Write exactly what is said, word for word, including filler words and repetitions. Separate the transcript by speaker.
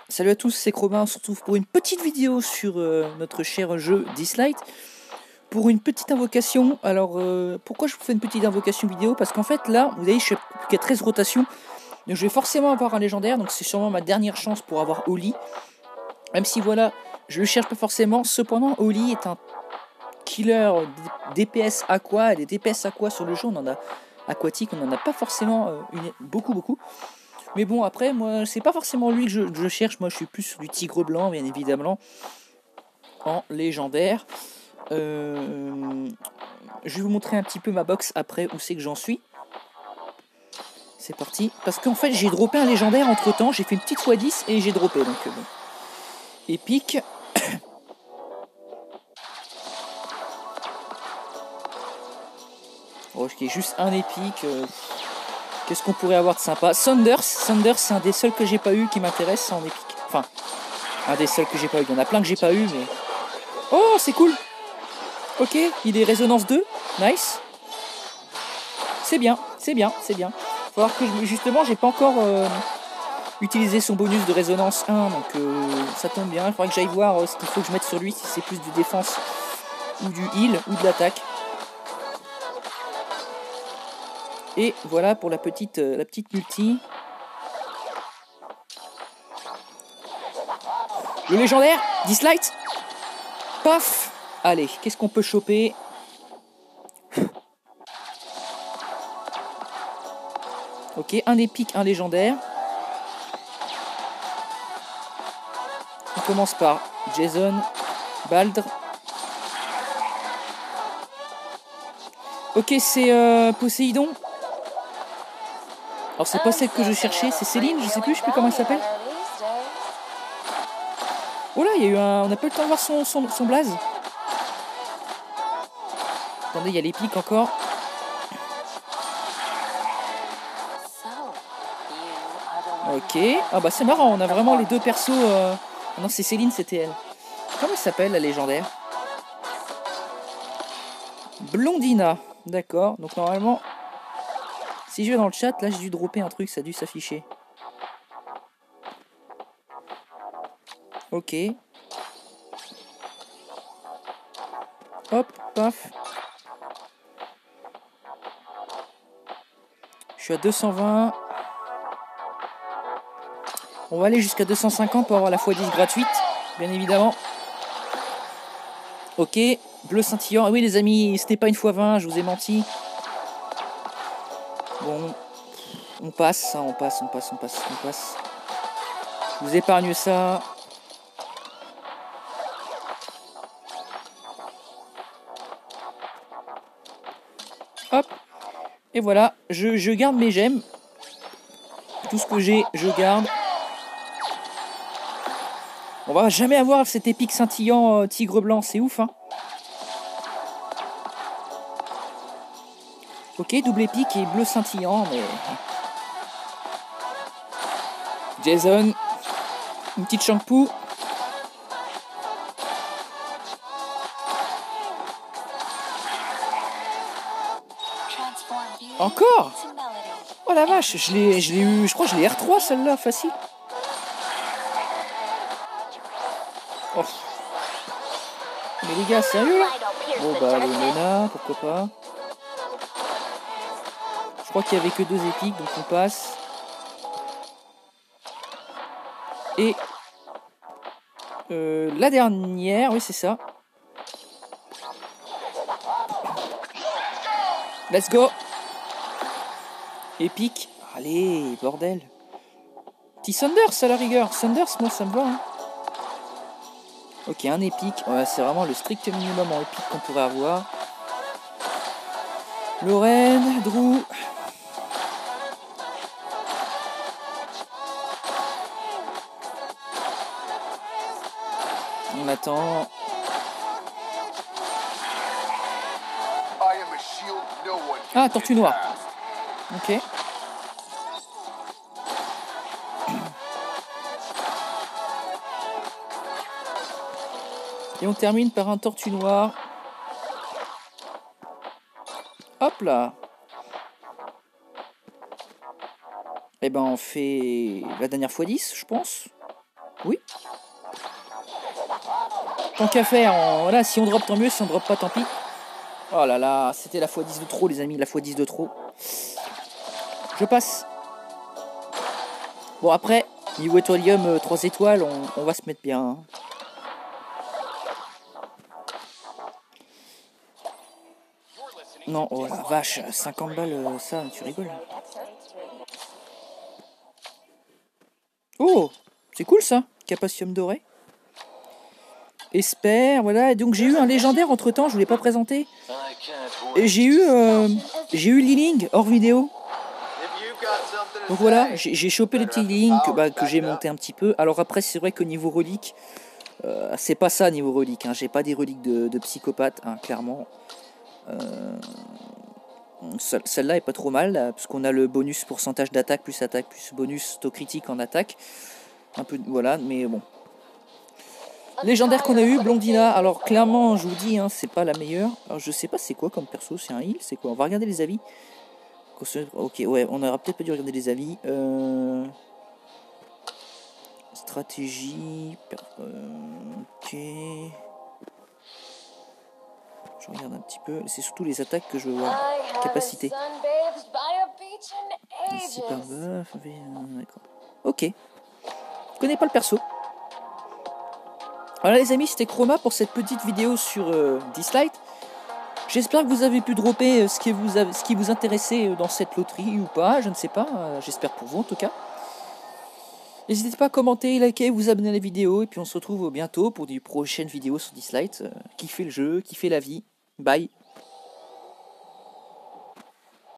Speaker 1: Salut à tous, c'est Chroma, on se retrouve pour une petite vidéo sur euh, notre cher jeu Dislight. Pour une petite invocation, alors euh, pourquoi je vous fais une petite invocation vidéo? Parce qu'en fait là, vous voyez, je suis qu'à treize rotations, donc je vais forcément avoir un légendaire, donc c'est sûrement ma dernière chance pour avoir Oli. Même si voilà, je le cherche pas forcément, cependant Oli est un killer D P S aqua, et des D P S aqua sur le jeu, on en a aquatique, on n'en a pas forcément euh, une, beaucoup beaucoup. Mais bon, après, moi, c'est pas forcément lui que je, que je cherche. Moi, je suis plus sur du tigre blanc, bien évidemment, en légendaire. Euh, je vais vous montrer un petit peu ma box après, où c'est que j'en suis. C'est parti. Parce qu'en fait, j'ai droppé un légendaire entre temps. J'ai fait une petite fois dix et j'ai droppé. Donc, euh, bon. Épique. Oh, ok, juste un épique. Euh, Qu'est-ce qu'on pourrait avoir de sympa? Thunders. Thunders, c'est un des seuls que j'ai pas eu qui m'intéresse en épique. Enfin, un des seuls que j'ai pas eu. Il y en a plein que j'ai pas eu, mais. Oh, c'est cool! Ok, il est résonance deux, nice. C'est bien, c'est bien, c'est bien. Faut voir que je, justement, j'ai pas encore euh, utilisé son bonus de résonance un, donc euh, ça tombe bien. Il faudrait que j'aille voir euh, ce qu'il faut que je mette sur lui, si c'est plus du défense ou du heal ou de l'attaque. Et voilà pour la petite, euh, la petite multi. Le légendaire, Dislight. Paf. Allez, qu'est-ce qu'on peut choper? Ok, un épique, un légendaire. On commence par Jason, Baldr. Ok, c'est euh, Poséidon. Alors c'est pas celle que je cherchais, c'est Céline, je sais plus, je sais plus comment elle s'appelle. Oh là, il y a eu un... On n'a pas eu le temps de voir son, son, son blaze. Attendez, il y a l'épique encore. Ok. Ah bah c'est marrant, on a vraiment les deux persos... Euh... Ah non, c'est Céline, c'était elle. Comment elle s'appelle, la légendaire? Blondina. D'accord, donc normalement... Si je vais dans le chat, là j'ai dû dropper un truc, ça a dû s'afficher. Ok. Hop, paf. Je suis à deux cent vingt. On va aller jusqu'à deux cent cinquante pour avoir la fois dix gratuite, bien évidemment. Ok, bleu scintillant. Ah oui les amis, c'était pas une fois vingt, je vous ai menti. Bon, on passe, hein, on passe, on passe, on passe, on passe. Je vous épargne ça. Hop. Et voilà, je, je garde mes gemmes. Tout ce que j'ai, je garde. On va jamais avoir cet épique scintillant euh, tigre blanc, c'est ouf, hein. Ok, double épique et bleu scintillant, mais... Jason. Une petite shampoo. Encore? Oh la vache, je l'ai je l'ai eu, je crois que je l'ai R trois celle-là, facile. Oh. Mais les gars, sérieux là? Bon bah le Mona, pourquoi pas. Je crois qu'il y avait que deux épiques, donc on passe. Et euh, la dernière, oui c'est ça. Let's go. Épique. Allez, bordel. Petit Thunders à la rigueur. Thunders, moi ça me va. Hein. Ok, un épique. Ouais, c'est vraiment le strict minimum en épique qu'on pourrait avoir. Lorraine, Drew. On attend. Ah, tortue noire. Ok. Et on termine par un tortue noire. Hop là. Et ben on fait la dernière fois dix, je pense. Oui. Tant qu'à faire, on... voilà, si on drop tant mieux, si on drop pas tant pis. Oh là là, c'était la fois dix de trop les amis, la fois dix de trop. Je passe. Bon après, niveau étoilium euh, trois étoiles, on, on va se mettre bien. Hein. Non, oh la vache, cinquante balles, euh, ça, tu rigoles. Oh, c'est cool ça, Capacium doré. Espère, voilà, donc j'ai eu un légendaire entre temps, je voulais pas présenter. Et j'ai eu, euh, j'ai eu Liling hors vidéo. Donc voilà, j'ai chopé les petits Liling que, bah, que j'ai monté un petit peu. Alors après, c'est vrai que niveau relique, euh, c'est pas ça niveau relique, hein. J'ai pas des reliques de, de psychopathe, hein, clairement. Euh, Celle-là est pas trop mal, là, parce qu'on a le bonus pourcentage d'attaque, plus attaque, plus bonus taux critique en attaque. Un peu, voilà, mais bon. Légendaire qu'on a eu, Blondina. Alors clairement, je vous dis, hein, c'est pas la meilleure. Alors je sais pas c'est quoi comme perso, c'est un heal, c'est quoi? On va regarder les avis. Ok, ouais, on aura peut-être pas dû regarder les avis. Euh... Stratégie. Euh... Ok. Je regarde un petit peu. C'est surtout les attaques que je vois. Capacité. Super buff. D'accord. Ok. Je connais pas le perso. Voilà les amis, c'était Chroma pour cette petite vidéo sur euh, Dislight. J'espère que vous avez pu dropper ce qui vous, a, ce qui vous intéressait dans cette loterie ou pas, je ne sais pas, euh, j'espère pour vous en tout cas. N'hésitez pas à commenter, liker, vous abonner à la vidéo, et puis on se retrouve bientôt pour des prochaines vidéos sur Dislight. Euh, kiffez le jeu, kiffez la vie, bye.